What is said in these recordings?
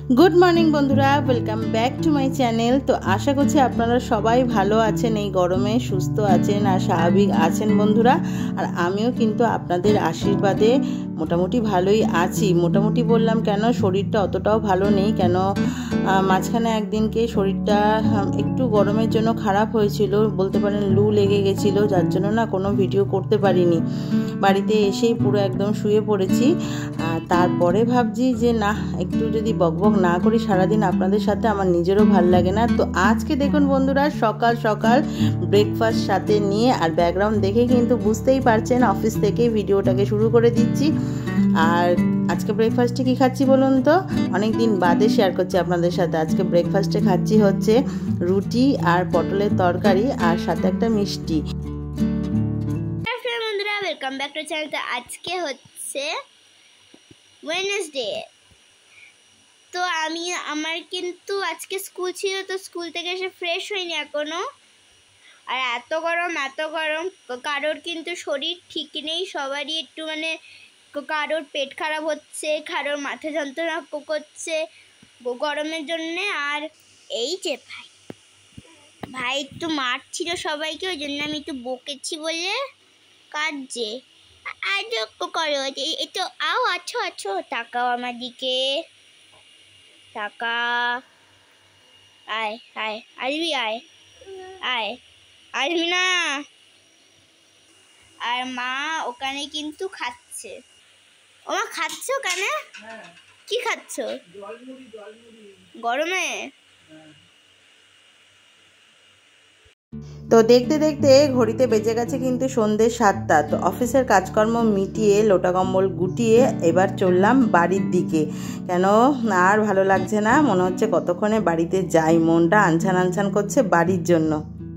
Good morning বন্ধুরা, welcome back to my channel. তো আশা করছি আপনারা সবাই ভালো আছেন, এই গরমে সুস্থ আছেন আর স্বাভাবিক আছেন বন্ধুরা। আর আমিও কিন্তু আপনাদের আশীর্বাদে মোটামুটি ভালোই আছি। মোটামুটি বললাম কেন, শরীরটা অতটাও ভালো নেই কেন, মাঝখানে একদিনকে শরীরটা একটু গরমের জন্য খারাপ হয়েছিল, বলতে পারেন লু লেগে গেছিলো, যার জন্য না কোনো ভিডিও করতে পারিনি। বাড়িতে এসেই পুরো একদম শুয়ে পড়েছি। আর তারপরে ভাবছি যে না, একটু যদি বকবক না করি সারাদিন আপনাদের সাথে, আমার নিজেরও ভাল লাগে না। তো আজকে দেখুন বন্ধুরা, সকাল সকাল ব্রেকফাস্ট সাথে নিয়ে, আর ব্যাকগ্রাউন্ড দেখে কিন্তু বুঝতেই পারছেন অফিস থেকে ভিডিওটাকে শুরু করে দিচ্ছি। আর আজকে ব্রেকফাস্টে কি খাচ্ছি বলুন তো, অনেক দিন বাদে শেয়ার করছি আপনাদের সাথে। আজকে ব্রেকফাস্টে খাচ্ছি হচ্ছে রুটি আর পটলের তরকারি, আর সাথে একটা মিষ্টি। বন্ধুরা, ওয়েলকাম ব্যাক টু চ্যানেল। তো আজকে হচ্ছে ওয়েডনেসডে। তো আমার কিন্তু আজকে স্কুল ছিল, তো স্কুল থেকে এসে ফ্রেশ হইনি এখনো। আর এত গরম কারোর কিন্তু শরীর ঠিক নেই, সবারই একটু কারোর পেট খারাপ হচ্ছে, কারোর মাথা যন্ত্রণা করছে গরমের জন্যে। আর এই যে ভাই একটু মারছিল সবাইকে, ওই জন্য আমি একটু বকেছি বলে কাঁদছে। আজও করো, একটু আও আছো তাকাও আমার দিকে, তাকা। আয় আয় আসবি, আয় আয়, আসবি না। আর মা ওখানে কিন্তু খাচ্ছে। ও মা, খাচ্ছ কেন? কি খাচ্ছ গরমে? তো দেখতে দেখতে ঘড়িতে বেজে গেছে কিন্তু সন্ধ্যে 7টা। তো অফিসের কাজকর্ম মিটিয়ে লোটা কম্বল গুটিয়ে এবার চললাম বাড়ির দিকে। কেন আর ভালো লাগছে না, মনে হচ্ছে কতক্ষণে বাড়িতে যাই, মনটা আনছান আনছান করছে বাড়ির জন্য।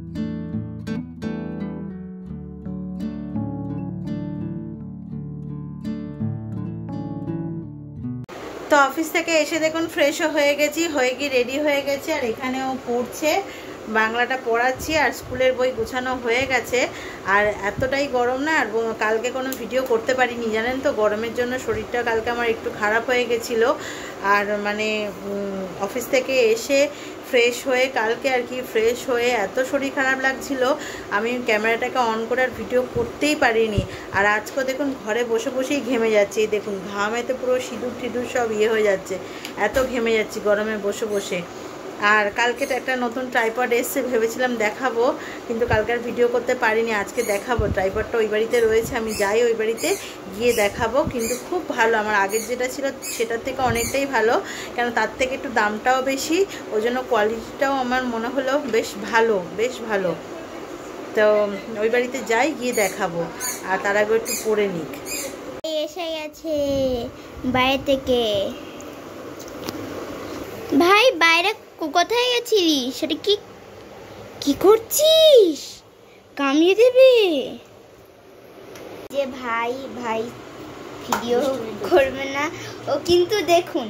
তো অফিস থেকে এসে দেখুন ফ্রেশও হয়ে গেছি, হয়ে গিয়ে রেডি হয়ে গেছি। আর এখানেও পড়ছে, বাংলাটা পড়াচ্ছি, আর স্কুলের বই গুছানো হয়ে গেছে। আর এতটাই গরম না, আর কালকে কোনো ভিডিও করতে পারিনি জানেন তো, গরমের জন্য শরীরটা কালকে আমার একটু খারাপ হয়ে গেছিলো। আর অফিস থেকে এসে ফ্রেশ হয়ে কালকে আর কি, ফ্রেশ হয়ে এত শরীর খারাপ লাগছিল, আমি ক্যামেরাটাকে অন করে আর ভিডিও করতেই পারিনি। আর আজকে দেখুন ঘরে বসে বসেই ঘেমে যাচ্ছে, দেখুন ঘামেতে পুরো সিঁদুর টিঁদুর সব হয়ে যাচ্ছে, এত ঘেমে যাচ্ছি গরমে বসে বসে। আর কালকে একটা নতুন ট্রাইপড এসছে, ভেবেছিলাম দেখাবো, কিন্তু কালকে আর ভিডিও করতে পারিনি, আজকে দেখাবো। ট্রাইপডটা ওই বাড়িতে রয়েছে, আমি যাই ওই বাড়িতে গিয়ে দেখাবো। কিন্তু খুব ভালো, আমার আগের যেটা ছিল সেটার থেকে অনেকটাই ভালো, কেন তার থেকে একটু দামটাও বেশি, ওই জন্য কোয়ালিটিটাও আমার মনে হলো বেশ ভালো। তো ওই বাড়িতে যাই, গিয়ে দেখাবো। আর তার আগে একটু পরে নিক। এসে গেছে বাইরে থেকে। ভাই বাইরে কোথায় গেছিলি? সেটা কি করছিস? কামিয়ে দেবে যে। ভাই ভিডিও করবে না ও, কিন্তু দেখুন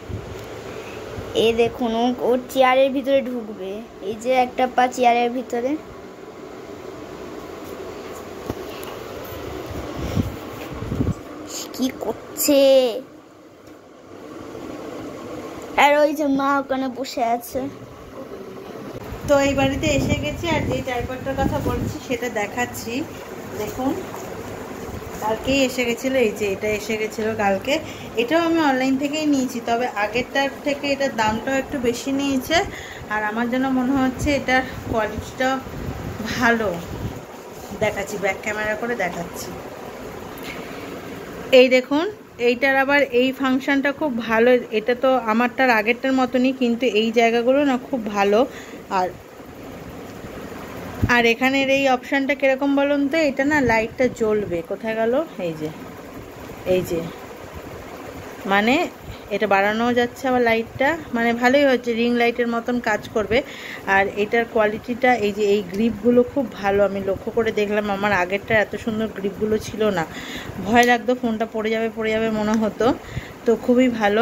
ওর চেয়ারের ভিতরে ঢুকবে। এই যে একটা পা চেয়ারের ভিতরে। কি করছে? আর ওই যে মা ওখানে বসে আছে। তো এই বাড়িতে এসে গেছি, আর যে ট্রাইপডটার কথা বলছি সেটা দেখাচ্ছি। দেখুন কালকেই এসে গেছিলো, এই যে এটা এসে গেছিলো কালকে। এটাও আমি অনলাইন থেকেই নিয়েছি, তবে আগেরটার থেকে এটার দামটাও একটু বেশি নিয়েছে। আর আমার যেন মনে হচ্ছে এটার কোয়ালিটিটা ভালো। দেখাচ্ছি, ব্যাক ক্যামেরা করে দেখাচ্ছি। এই দেখুন, এইটার আবার এই ফাংশনটা খুব ভালো। এটা তো আমারটার আগেরটার মতনই, কিন্তু এই জায়গাগুলো না খুব ভালো। আর এখানের এই অপশানটা কিরকম বলুন তো, এটা না লাইটটা জ্বলবে। কোথায় গেল? এই যে মানে এটা বাড়ানোও যাচ্ছে, আবার লাইটটা ভালোই হচ্ছে, রিং লাইটের মতন কাজ করবে। আর এটার কোয়ালিটিটা, এই যে এই গ্রিপগুলো খুব ভালো, আমি লক্ষ্য করে দেখলাম। আমার আগেরটা এত সুন্দর গ্রিপগুলো ছিল না, ভয় লাগতো ফোনটা পড়ে যাবে মনে হতো। তো খুবই ভালো।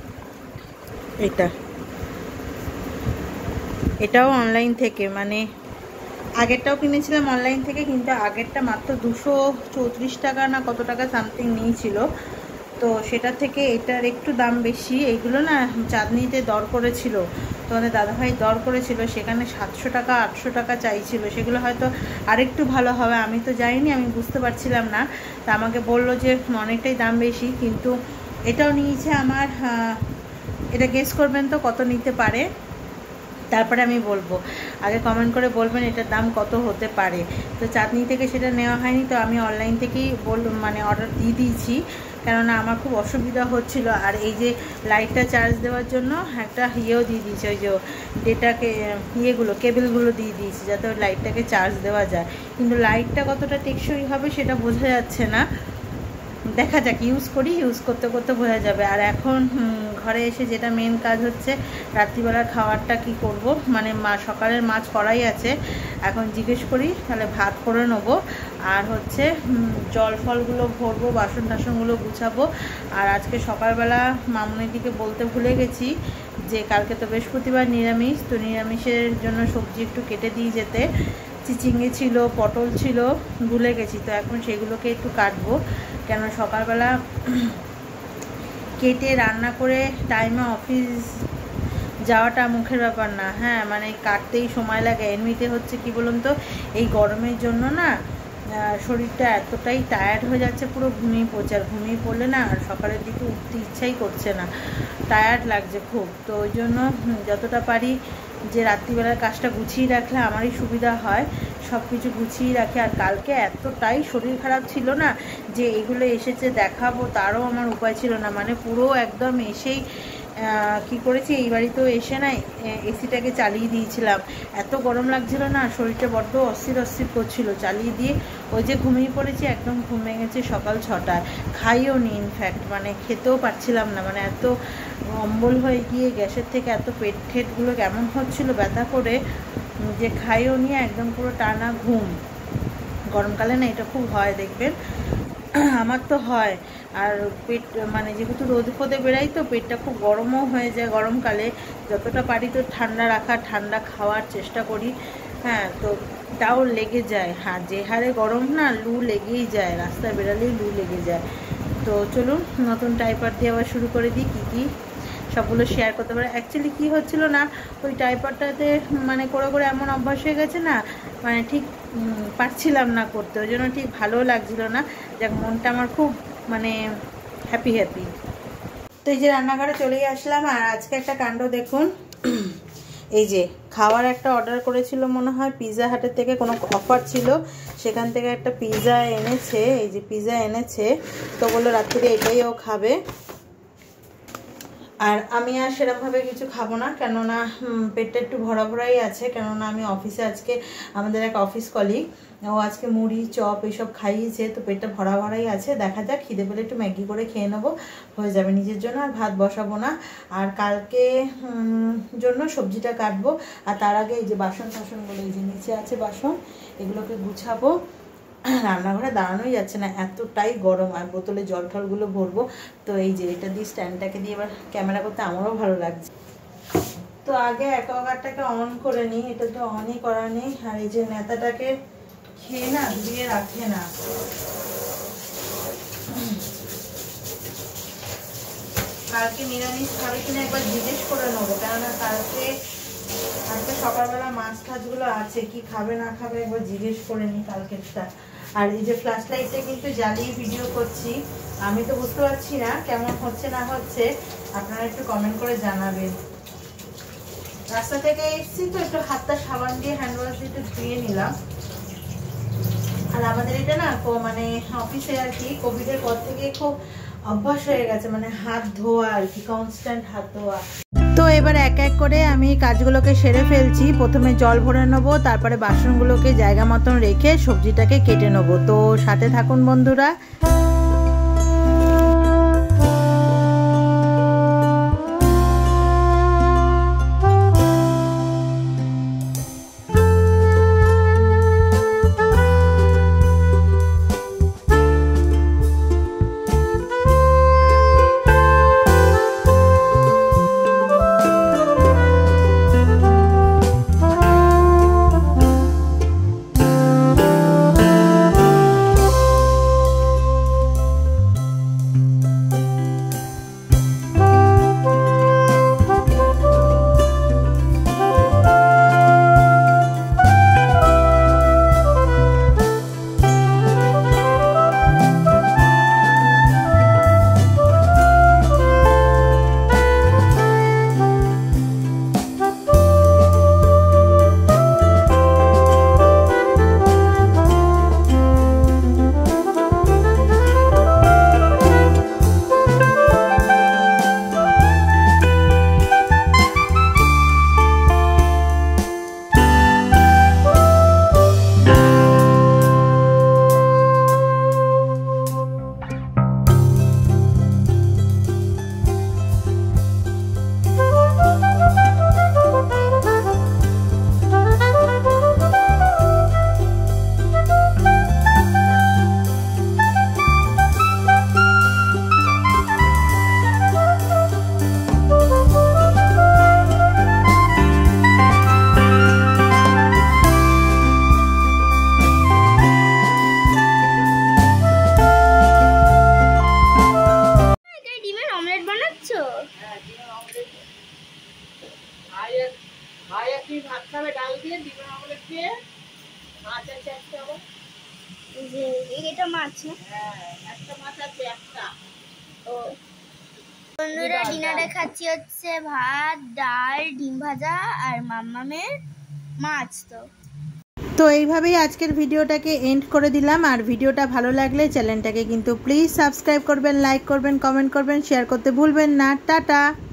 এটাও অনলাইন থেকে, আগেরটাও কিনেছিলাম অনলাইন থেকে, কিন্তু আগেরটা মাত্র 234 টাকা না কত টাকা সামথিং নিয়েছিল। তো সেটা থেকে এটার একটু দাম বেশি। এইগুলো না চাঁদনিতে দর করেছিল, তোমাদের দাদাভাই দর করেছিল, সেখানে 700 টাকা 800 টাকা চাইছিল। সেগুলো হয়তো আরেকটু ভালো হবে, আমি তো যাইনি, আমি বুঝতে পারছিলাম না। তা আমাকে বললো যে অনেকটাই দাম বেশি, কিন্তু এটাও নিয়েছে আমার। এটা গেস করবেন তো কত নিতে পারে, তারপরে আমি বলবো। আগে কমেন্ট করে বলবেন এটার দাম কত হতে পারে। তো চাঁদনি থেকে সেটা নেওয়া হয়নি, তো আমি অনলাইন থেকেই মানে অর্ডার দিয়ে দিয়েছি, কেননা আমার খুব অসুবিধা হচ্ছিল। আর এই যে লাইটটা চার্জ দেওয়ার জন্য একটা ইয়েও দিয়ে দিয়েছি, ওই যে ডেটাকে কেবেলগুলো দিয়ে দিয়েছি, যাতে ওই লাইটটাকে চার্জ দেওয়া যায়। কিন্তু লাইটটা কতটা টেকসই হবে সেটা বোঝা যাচ্ছে না, দেখা যাক, ইউজ করতে করতে বোঝা যাবে। আর এখন ঘরে এসে যেটা মেন কাজ হচ্ছে রাত্রিবেলার খাবারটা কি করব, মানে সকালের মাছ করাই আছে, এখন জিজ্ঞেস করি তাহলে ভাত করে নেবো। আর হচ্ছে জল ফলগুলো ভরবো, বাসন টাসনগুলো গুছাবো। আর আজকে সকালবেলা মামুনিদিকে বলতে ভুলে গেছি যে কালকে তো বৃহস্পতিবার নিরামিষ, তো নিরামিষের জন্য সবজি একটু কেটে দিয়ে যেতে। চিচিঙ্গে ছিল, পটল ছিল, ভুলে গেছি। তো এখন সেগুলোকে একটু কাটবো, কেন সকালবেলা কেটে রান্না করে টাইমে অফিস যাওয়াটা মুখের ব্যাপার না। হ্যাঁ, মানে কাটতেই সময় লাগে। এমনিতে হচ্ছে কি বলুন তো, এই গরমের জন্য না শরীরটা এতটাই টায়ার্ড হয়ে যাচ্ছে, পুরো ঘুমিয়ে পড়ছে। আর ঘুমিয়ে পড়লে না আর সকালের দিকে উঠতে ইচ্ছাই করছে না, টায়ার্ড লাগছে খুব। তো ওই জন্য যতটা পারি যে রাত্রিবেলার কাজটা গুছিয়ে রাখলে আমারই সুবিধা হয়, সব কিছু গুছিয়ে রাখি। আর কালকে এতটাই শরীর খারাপ ছিল না যে এগুলো এসেছে দেখাবো তারও আমার উপায় ছিল না, মানে পুরো একদম এসেই কি করেছি, এই বাড়িতেও এসে না এসিটাকে চালিয়ে দিয়েছিলাম। এত গরম লাগছিল না, শরীরটা বড্ড অস্থির করছিল, চালিয়ে দিয়ে ওই যে ঘুমিয়ে পড়েছি, একদম ঘুম ভেঙেছে সকাল 6টায়। খাইও নি, ইনফ্যাক্ট মানে খেতেও পারছিলাম না, মানে এত অম্বল হয়ে গিয়ে গ্যাসের থেকে এত পেট ঠেটগুলো কেমন হচ্ছিল ব্যথা করে, যে খাইও নিয়ে একদম পুরো টানা ঘুম। গরমকালে না এটা খুব হয়, দেখবেন আমার তো হয়। আর পেট মানে যেহেতু রোদ ফোদে বেড়াই, তো পেটটা খুব গরমও হয়ে যায় গরমকালে। যতটা পারি তো ঠান্ডা রাখার, ঠান্ডা খাওয়ার চেষ্টা করি। হ্যাঁ, তো তাও লেগে যায়। হ্যাঁ, যে হারে গরম না, লু লেগেই যায়, রাস্তায় বেরালেই লু লেগে যায়। তো চলুন নতুন টাইপার দিয়ে আবার শুরু করে দিই, কী সবগুলো শেয়ার করতে পারে। অ্যাকচুয়ালি কী হচ্ছিল না, ওই টাইপারটাতে মানে করে এমন অভ্যাস হয়ে গেছে না, মানে ঠিক পারছিলাম না করতে, ওই জন্য ঠিক ভালোও লাগছিল না। যাক, মনটা আমার খুব মানে হ্যাপি। তো এই যে রান্নাঘরে চলেই আসলাম। আর আজকে একটা কাণ্ড দেখুন, এই যে খাওয়ার একটা অর্ডার করেছিল মনে হয় পিৎজা হাটের থেকে, কোনো অফার ছিল, সেখান থেকে একটা পিৎজা এনেছে। এই যে পিৎজা এনেছে, তো বললো রাত্রিরে এটাই ও খাবে। আর আমি আর সেরকমভাবে কিছু খাবো না, কেননা পেটটা একটু ভরাই আছে। কেননা আমি অফিসে আজকে, আমাদের এক অফিস কলিগ, ও আজকে মুড়ি চপ এইসব খাইয়েছে, তো পেটটা ভরাই আছে। দেখা যাক, খিদে পেলে একটু ম্যাগি করে খেয়ে নেবো, হয়ে যাবে নিজের জন্য। আর ভাত বসাবো না। আর কালকে জন্য সবজিটা কাটবো। আর তার আগে এই যে বাসনগুলো, এই যে নিচে আছে বাসন, এগুলোকে গুছাবো। রান্নাঘরে দাঁড়ানোই যাচ্ছে না, এতটাই গরম। আর বোতলে জল টলগুলো ভরবো। তো এই যে এটা দিয়ে, স্ট্যান্ডটাকে দিয়ে এবার ক্যামেরা করতে আমারও ভালো লাগছে। তো আগে অ্যাকোয়াগার্ডটাকে অন করে নিই, এটা তো অনই করা নেই। আর এই যে নেতাটাকে খেয়ে না ধুয়ে রাখে না, কালকে নিরামিষ খাবে কিনা একবার জিজ্ঞেস করে নেবো, কেননা কালকে সকালবেলা মাছ টাছগুলো আছে, কি খাবে না খাবে একবার জিজ্ঞেস করে নিই কালকেরটা। আর এই যে ফ্ল্যাশ লাইটে কিন্তু জ্বালিয়ে ভিডিও করছি, আমি তো বুঝতে পারছি না কেমন হচ্ছে না হচ্ছে, আপনারা একটু কমেন্ট করে জানাবেন। রাস্তা থেকে এসেছি তো একটু হাতটা সাবান দিয়ে হ্যান্ড ওয়াশ দিয়ে একটু ধুয়ে নিলাম। আর আমাদের এটা না মানে অফিসে আর কি কোভিডের পর থেকে খুব অভ্যাস হয়ে গেছে, মানে হাত ধোয়া আর কি, কনস্ট্যান্ট হাত ধোয়া। তো এবার এক এক করে আমি কাজগুলোকে সেরে ফেলছি। প্রথমে জল ভরে নেবো, তারপরে বাসনগুলোকে জায়গা মতন রেখে সবজিটাকে কেটে নেবো। তো সাথে থাকুন বন্ধুরা। তুমি ভাত খাবে ডাল দিয়ে, ডিমের অমলেট দিয়ে, মাছ আছে একটা আবার। যে এটা মাছ না? হ্যাঁ, একটা মাছ আছে একটা। ও বন্ধুরা, ডিনারে খাচ্ছি হচ্ছে ভাত, ডাল, ডিম ভাজা আর মাম্মামের মাছ। তো এইভাবেই আজকের ভিডিওটাকে এন্ড করে দিলাম। আর ভিডিওটা ভালো লাগলে চ্যানেলটাকে কিন্তু প্লিজ সাবস্ক্রাইব করবেন, লাইক করবেন, কমেন্ট করবেন, শেয়ার করতে ভুলবেন না। টাটা।